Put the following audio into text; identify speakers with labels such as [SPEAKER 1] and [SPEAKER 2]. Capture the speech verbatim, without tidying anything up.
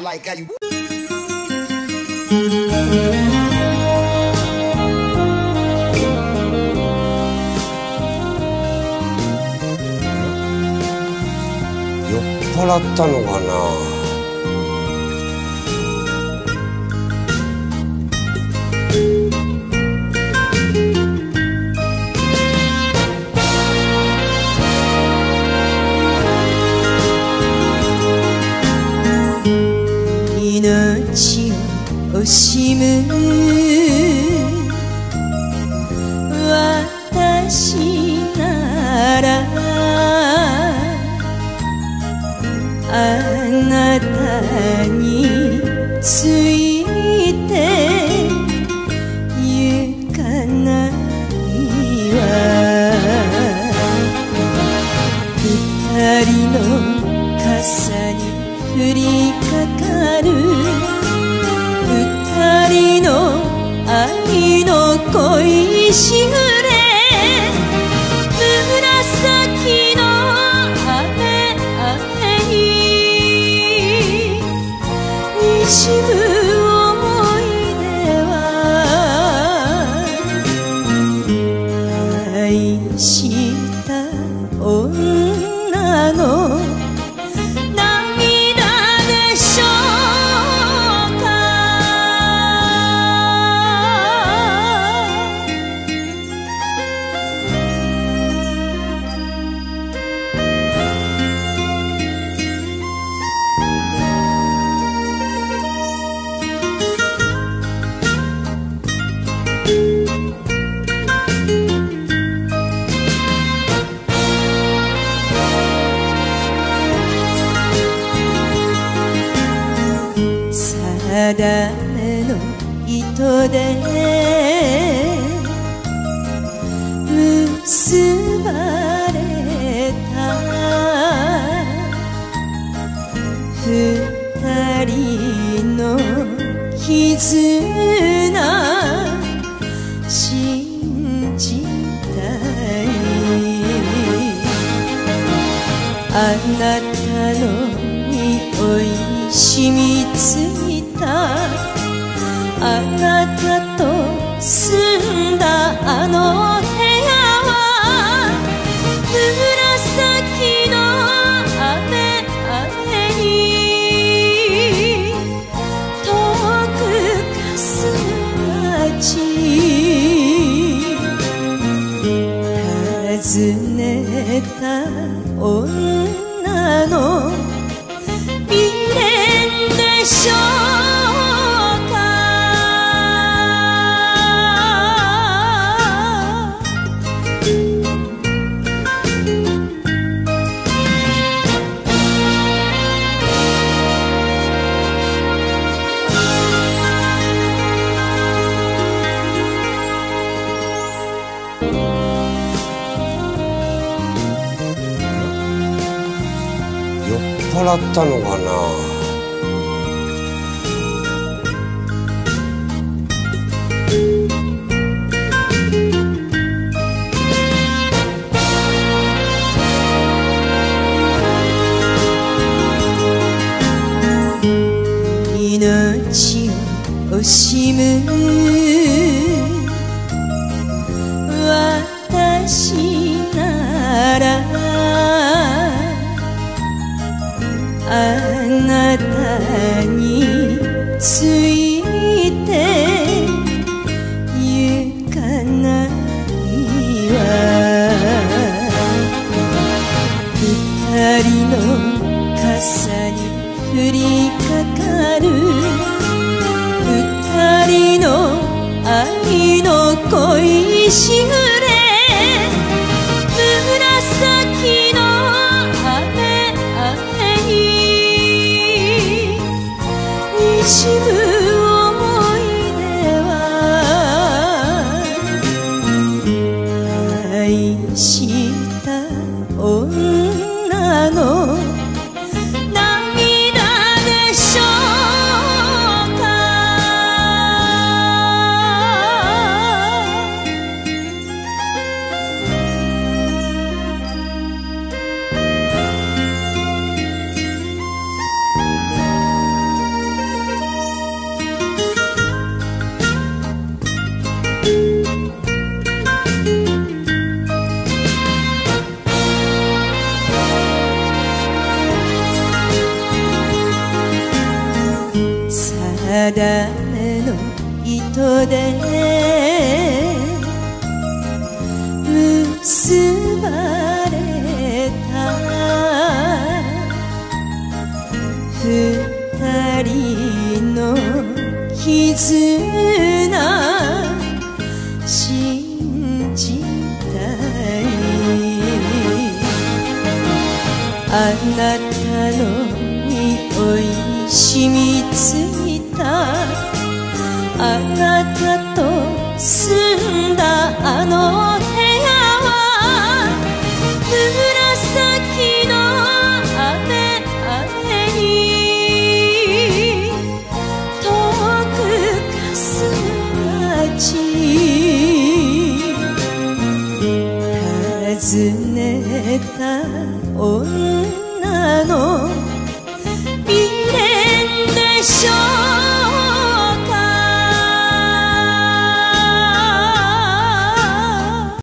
[SPEAKER 1] like how you.
[SPEAKER 2] 酔っ払ったのかな。
[SPEAKER 3] 命を惜しむ私ならあなたについてゆかないわ。二人の傘に降りかかる二人の愛の恋しぐれ。紫の雨雨ににじむ思い出は愛した女の定めの糸で結ばれた二人の絆信じたい。あなたの匂い染みついたあなたと住んだあの部屋は紫の雨雨に遠くかすむ街。訪ねた女の未練でしょうか。
[SPEAKER 2] 酔っ払ったのかな。
[SPEAKER 3] 命を惜しむ私ならあなたについてゆかないわ。二人の傘に降りかかる二人の愛の恋しぐれ。紫の雨雨ににじむ思い出は愛した女の涙でしょうか。 糸で結ばれた二人の絆信じたい。あなたの匂い染みついたあなたと住んだあの部屋は紫の雨雨に遠くかすむ街尋ねた女